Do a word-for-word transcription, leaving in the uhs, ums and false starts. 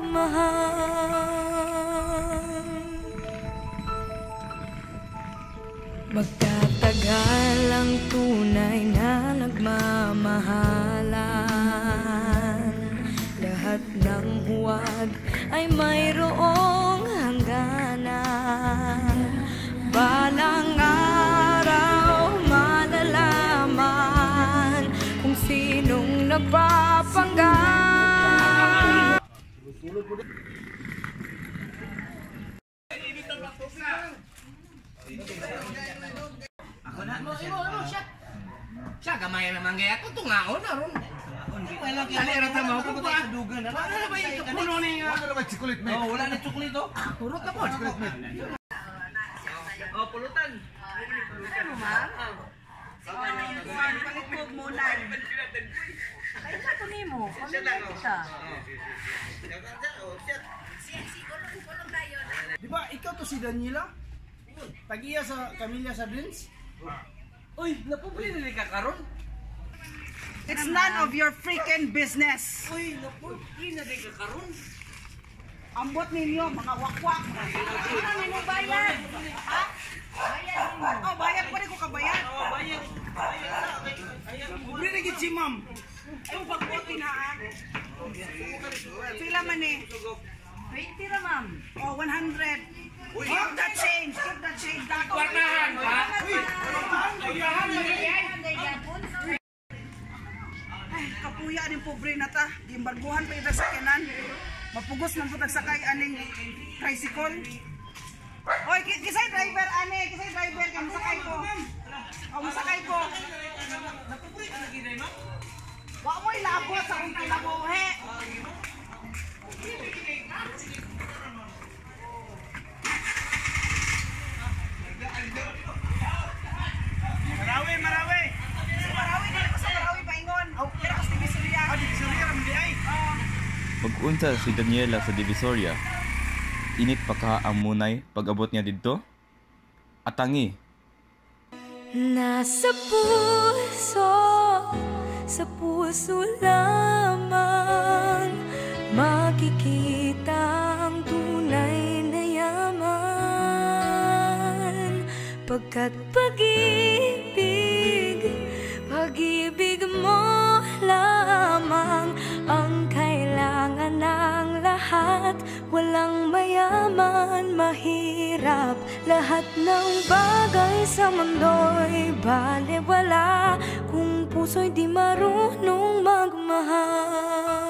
magmahal. Magtatagal ang tunay na nagmamahalan. Lahat ng huwad ay mayroong hangganan. Balang araw malalaman kung sinong nagpapanggap. Ako na mo, imo, imo, siya. Siya gamay naman gaya ko tungaon aron. Wala kaya era tama ko ko sa dugan. Ano ba yung puno ni? Wala ba chocolate mate? Oh, wala na chocolate oh. Purot ka po. Chocolate mate. Oh, pulutan. Ano man? Sige na yun. Palikog muna. Kaya sa ito nimo. Pamilya kita. Di ba, ikaw to si Daniela? Tag-iya sa Camilla sa Dins? Uy, napubuli na ka karon. It's none of your freaking business. Uy, napubuli na ka karon. Ambot ninyo, mga wakwak. Ano ninyo bayad? Ha? Bayad ninyo. Oh, bayad pa rin ko kabayad. Oh, bayad. Bubli na gid si ma'am. Ay, pagbuti na ha. Sila man eh. twenty ra ma'am. Oh, one hundred. Give that change. Give that change. Kwartahan, ha? Ay, kapuya din pobre na ta. Gimbarguhan pa yung sakyanan. Mapugos ng putag sakay aning tricycle. Oy, kisay driver ane, kisay driver ka masakay ko. Oh, masakay ko. Wa mo ilabot sa kung kailabuhe. Marawi, Marawi! Sa Marawi, dili ko sa Marawi paingon. Oh, pero kasi Divisoria. Ah, di sorry ra mandi ay. Pag-unsa si Daniela sa Divisoria, init pa ka ang munay pag-abot niya didto? Atangi. Nasa puso, sa puso lamang makikita ang tunay na yaman. Pagkat pag-ibig, pag-ibig mo lamang ang kailangan ng lahat. Walang mayaman, mahirap, lahat ng bagay sa mundo'y balewala kung puso'y di marunong magmahal.